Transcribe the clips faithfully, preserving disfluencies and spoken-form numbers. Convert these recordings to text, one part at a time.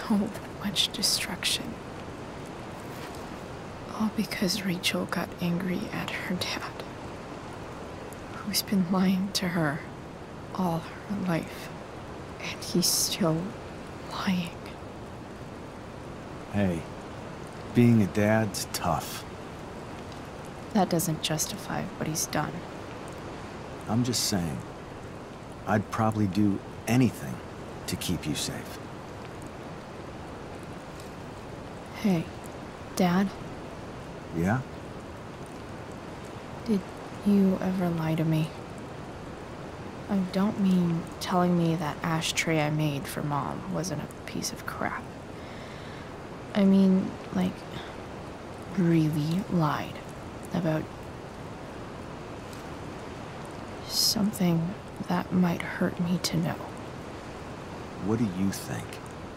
so much destruction. All because Rachel got angry at her dad, who's been lying to her all her life. And he's still lying. Hey, being a dad's tough. That doesn't justify what he's done. I'm just saying, I'd probably do anything to keep you safe. Hey, Dad? Yeah? Did you ever lie to me? I don't mean telling me that ashtray I made for Mom wasn't a piece of crap. I mean, like, really lied about something that might hurt me to know. What do you think?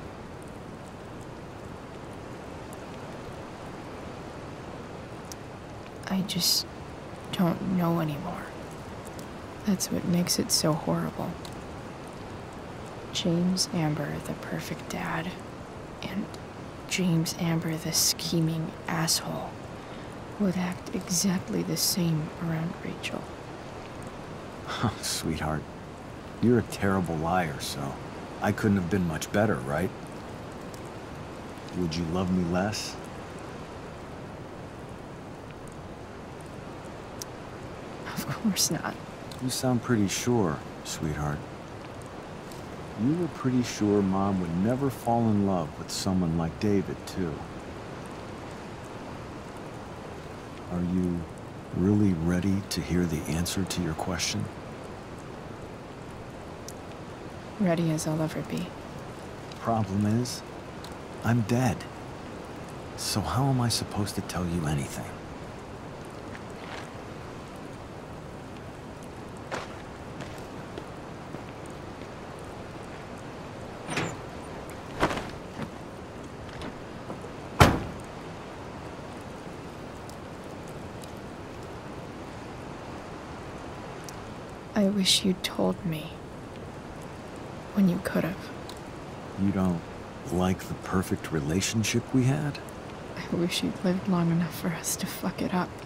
I just don't know anymore. That's what makes it so horrible. James Amber, the perfect dad, and James Amber, the scheming asshole, would act exactly the same around Rachel. Oh, sweetheart, you're a terrible liar, so I couldn't have been much better, right? Would you love me less? Of course not. You sound pretty sure, sweetheart. You were pretty sure Mom would never fall in love with someone like David, too. Are you really ready to hear the answer to your question? Ready as I'll ever be. Problem is, I'm dead. So how am I supposed to tell you anything? I wish you'd told me when you could have. You don't like the perfect relationship we had? I wish you'd lived long enough for us to fuck it up.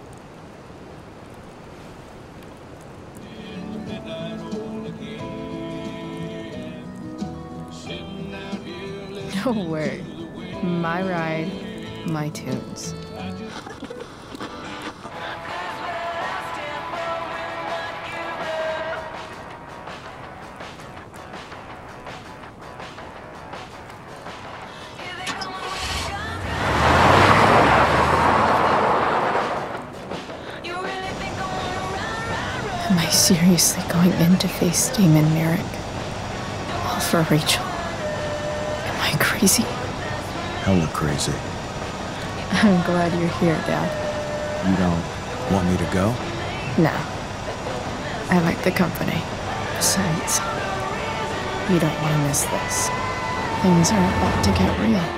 No way. My ride, my tunes. Am I seriously going in to face Damon Merrick? All for Rachel? Am I crazy? Hella crazy. I'm glad you're here, Dad. You don't want me to go? No. I like the company. Besides, you don't want to miss this. Things are about to get real.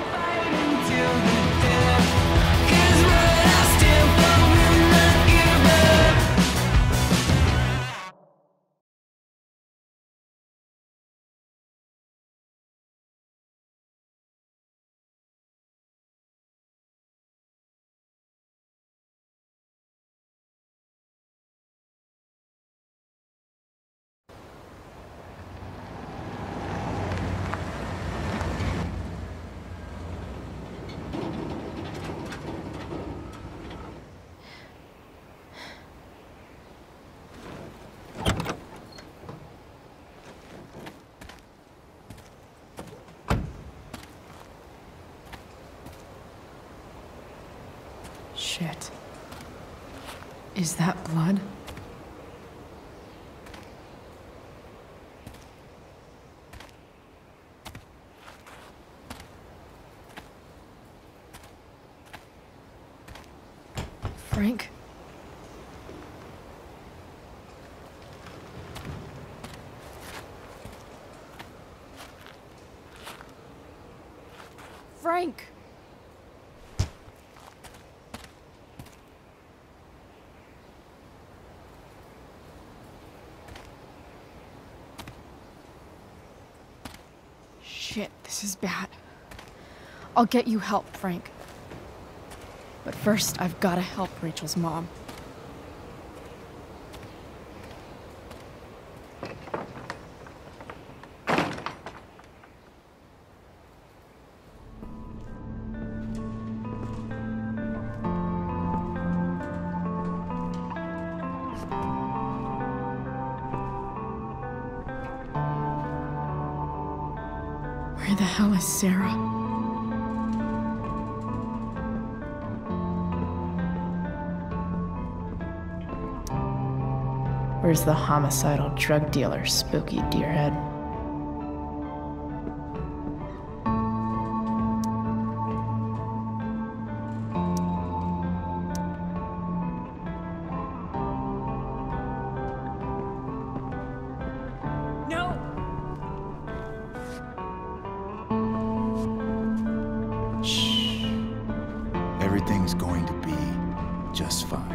Shit. Is that blood? Frank? Frank! Shit, this is bad. I'll get you help, Frank. But first, I've gotta help Rachel's mom. Where the hell is Sarah? Where's the homicidal drug dealer, Spooky Deerhead? No! Shh. Everything's going to be just fine.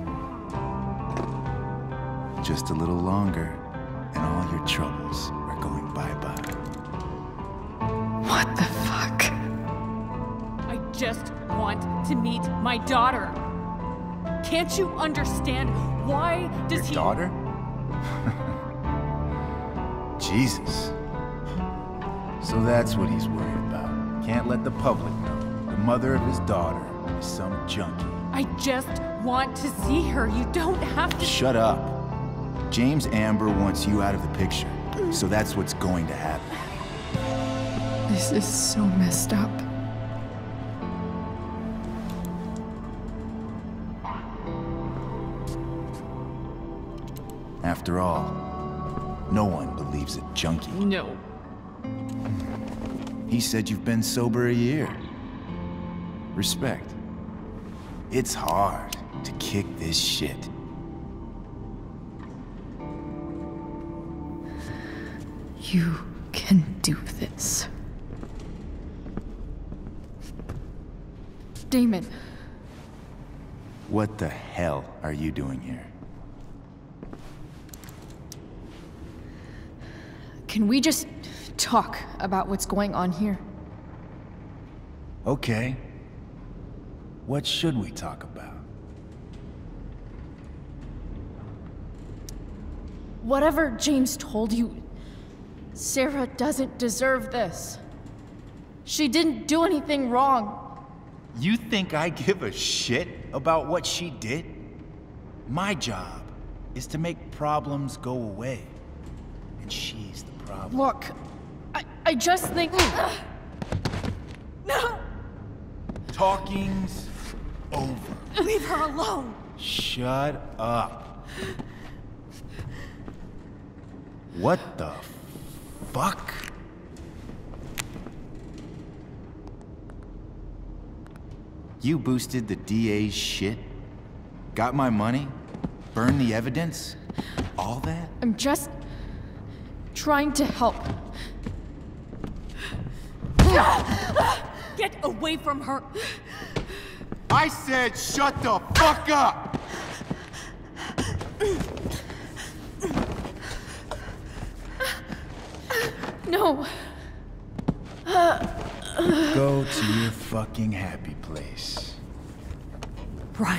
Just a little longer, and all your troubles are going bye-bye. What the fuck? I just want to meet my daughter. Can't you understand? Why does Your he- daughter? Jesus. So that's what he's worried about. Can't let the public know. The mother of his daughter is some junkie. I just want to see her. You don't have to- Shut up. James Amber wants you out of the picture, so that's what's going to happen. This is so messed up. After all, no one believes a junkie. No. He said you've been sober a year. Respect. It's hard to kick this shit. You can do this. Damon. What the hell are you doing here? Can we just talk about what's going on here? Okay. What should we talk about? Whatever James told you, Sarah doesn't deserve this. She didn't do anything wrong. You think I give a shit about what she did? My job is to make problems go away. And she's the problem. Look, I, I just think... No! Talking's over. Leave her alone! Shut up. What the fuck? You boosted the D A's shit? Got my money? Burned the evidence? All that? I'm just trying to help. Get away from her! I said shut the fuck up! No. Go to your fucking happy place. Run.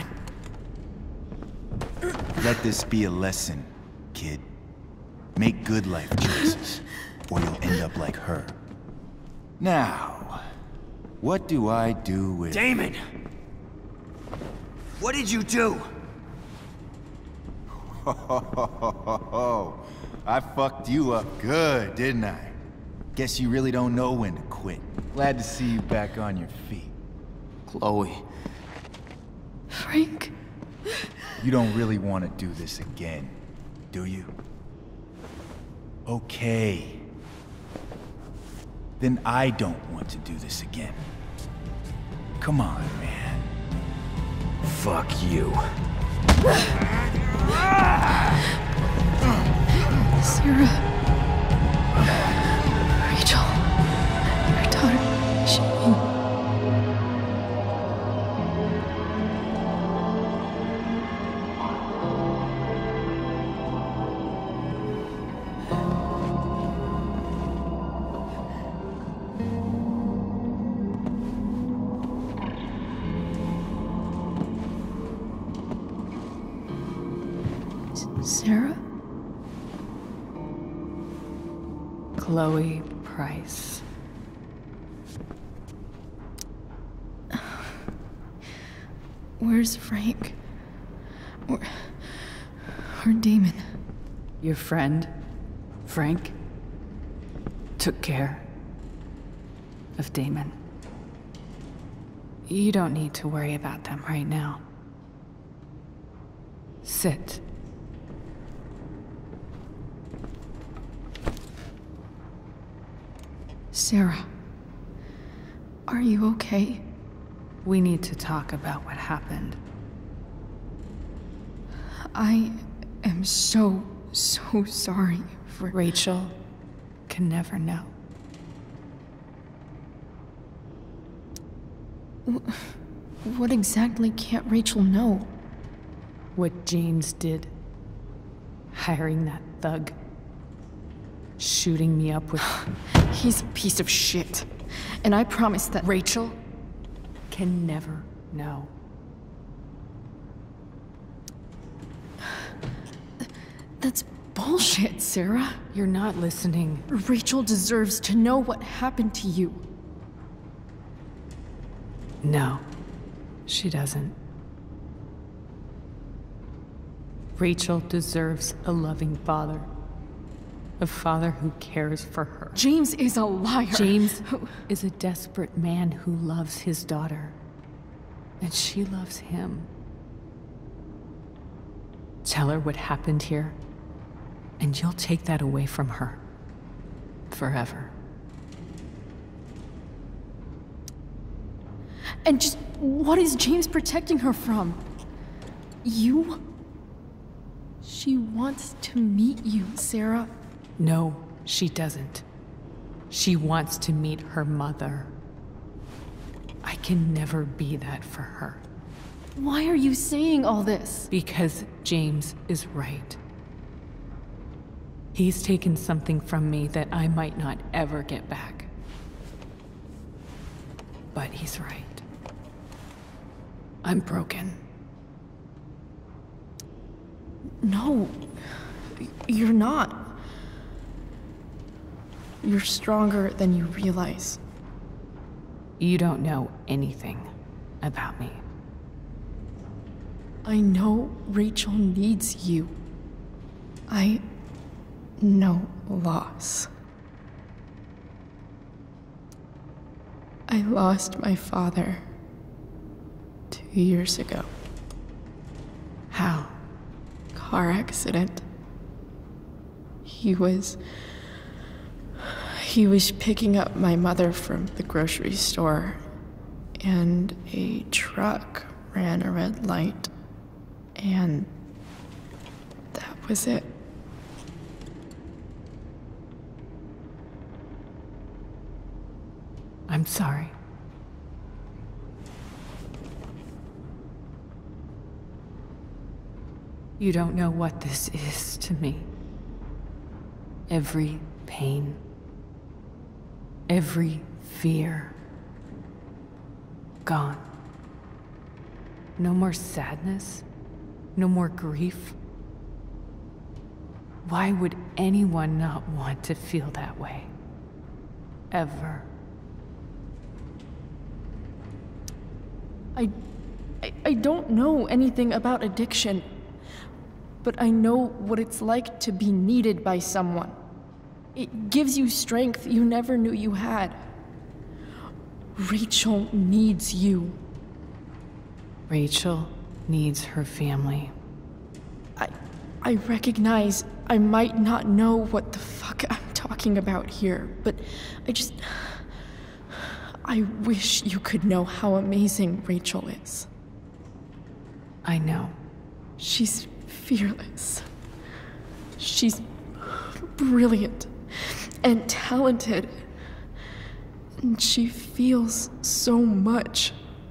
Let this be a lesson, kid. Make good life choices, or you'll end up like her. Now, what do I do with... Damon! What did you do? Oh, I fucked you up good, didn't I? Guess you really don't know when to quit. Glad to see you back on your feet. Chloe. Frank. You don't really want to do this again, do you? Okay. Then I don't want to do this again. Come on, man. Fuck you. Sarah. Rachel. Her daughter. She... Sarah? Chloe Price. Where's Frank? Or... or Damon? Your friend, Frank, took care of Damon. You don't need to worry about them right now. Sit. Sarah, are you okay? We need to talk about what happened. I am so, so sorry for... Rachel can never know. What exactly can't Rachel know? What James did. Hiring that thug. Shooting me up with... He's a piece of shit. And I promise that... Rachel can never know. That's bullshit, Sarah. You're not listening. Rachel deserves to know what happened to you. No, she doesn't. Rachel deserves a loving father. A father who cares for her. James is a liar. James is a desperate man who loves his daughter. And she loves him. Tell her what happened here, and you'll take that away from her. Forever. And just what is James protecting her from? You? She wants to meet you, Sarah. No, she doesn't. She wants to meet her mother. I can never be that for her. Why are you saying all this? Because James is right. He's taken something from me that I might not ever get back. But he's right. I'm broken. No, you're not. You're stronger than you realize. You don't know anything about me. I know Rachel needs you. I know loss. I lost my father two years ago. How? Car accident. He was... He was picking up my mother from the grocery store, and a truck ran a red light, and that was it. I'm sorry. You don't know what this is to me. Every pain, every fear, gone. No more sadness, no more grief. Why would anyone not want to feel that way? Ever. I, I, I don't know anything about addiction, but I know what it's like to be needed by someone. It gives you strength you never knew you had. Rachel needs you. Rachel needs her family. I, I recognize I might not know what the fuck I'm talking about here, but I just... I wish you could know how amazing Rachel is. I know. She's fearless. She's brilliant and talented. And she feels so much.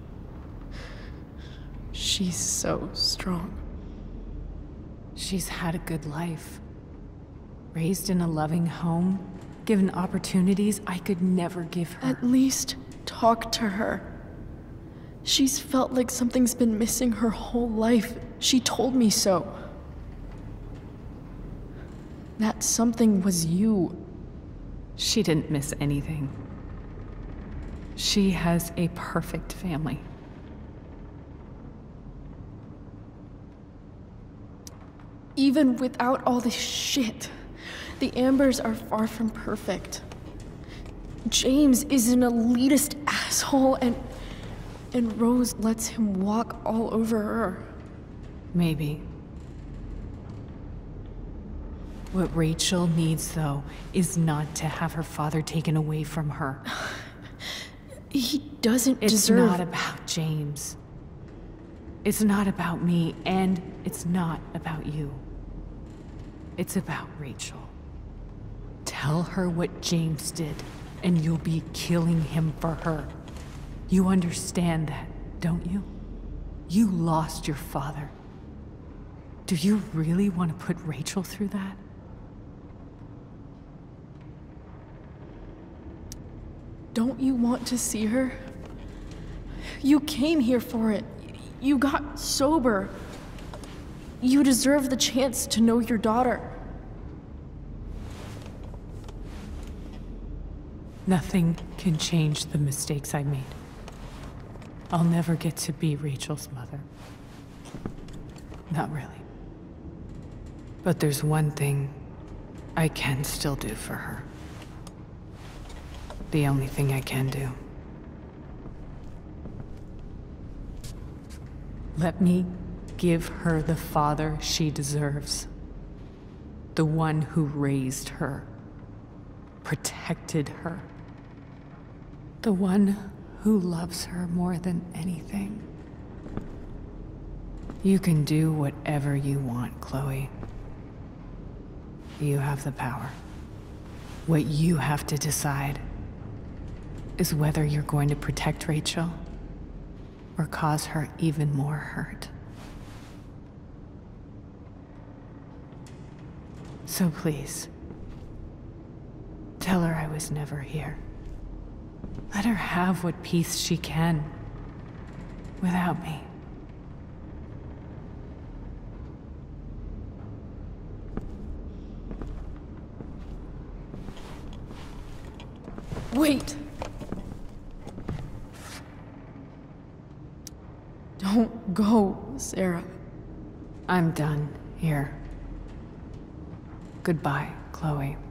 She's so strong. She's had a good life. Raised in a loving home, given opportunities I could never give her. At least talk to her. She's felt like something's been missing her whole life. She told me so. that something was you. She didn't miss anything. She has a perfect family. Even without all this shit, the Ambers are far from perfect. James is an elitist asshole, and and Rose lets him walk all over her. Maybe. What Rachel needs, though, is not to have her father taken away from her. He doesn't It's deserve... not about James. It's not about me, and it's not about you. It's about Rachel. Tell her what James did, and you'll be killing him for her. You understand that, don't you? You lost your father. Do you really want to put Rachel through that? Don't you want to see her? You came here for it. You got sober. You deserve the chance to know your daughter. Nothing can change the mistakes I made. I'll never get to be Rachel's mother. Not really. But there's one thing I can still do for her. The only thing I can do. Let me give her the father she deserves. The one who raised her, protected her. The one who loves her more than anything. You can do whatever you want, Chloe. You have the power. What you have to decide is whether you're going to protect Rachel or cause her even more hurt. So please, tell her I was never here. Let her have what peace she can without me. Wait! Don't go, Sarah. I'm done here. Goodbye, Chloe.